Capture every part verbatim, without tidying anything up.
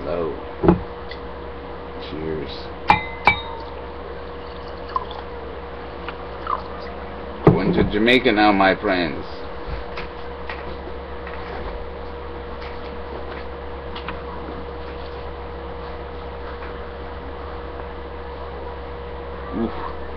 Oh. Cheers. Going to Jamaica now, my friends. Oof.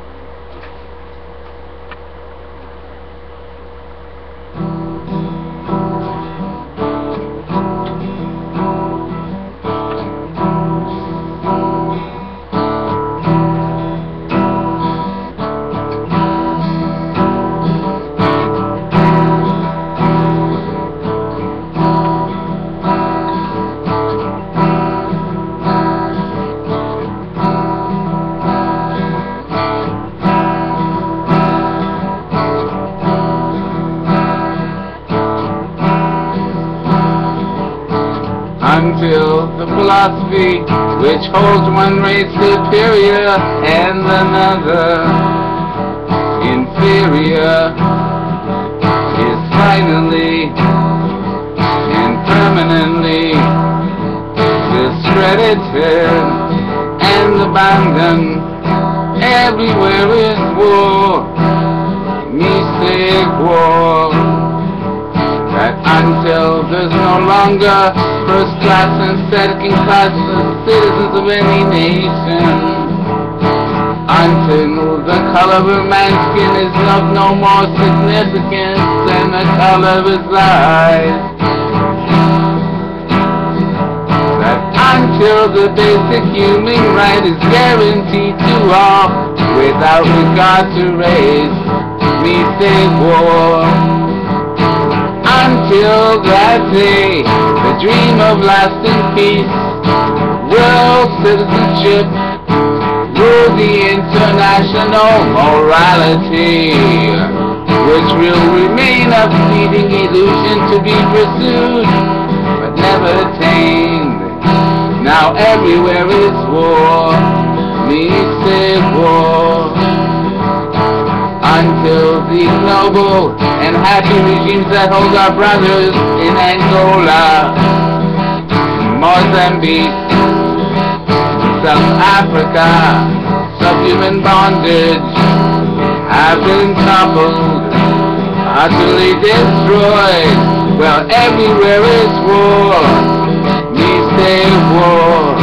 Until the philosophy which holds one race superior and another inferior is finally and permanently discredited and abandoned. Everywhere is war, mystic war, that until there's no longer first class and second class citizens of any nation, until the color of a man's skin is of no more significance than the color of his eyes, that until the basic human right is guaranteed to all without regard to race, we say war. Until that day, the dream of lasting peace, world citizenship, rule the international morality, which will remain a fleeting illusion to be pursued, but never attained. Now everywhere is war, mystic war. Until the noble and happy regimes that hold our brothers in Angola, Mozambique, South Africa, subhuman bondage, have been toppled, utterly destroyed. Well, everywhere is war, we say war.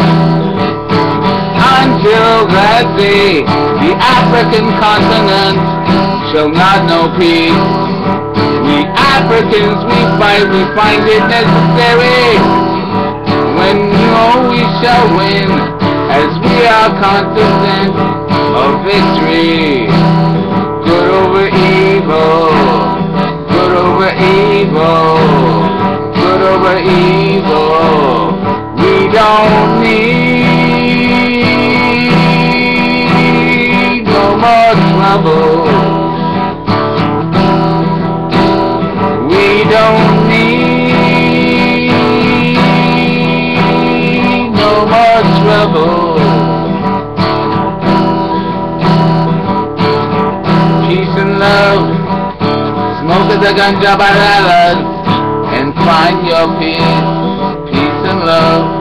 Until that day, the African continent shall not know peace. We Africans, we fight, we find it necessary. When we know we shall win, as we are confident of victory. Good over evil, good over evil, good over evil. We don't need no more trouble. We don't need no more trouble. Peace and love, smoke the ganja bananas and find your peace. Peace and love.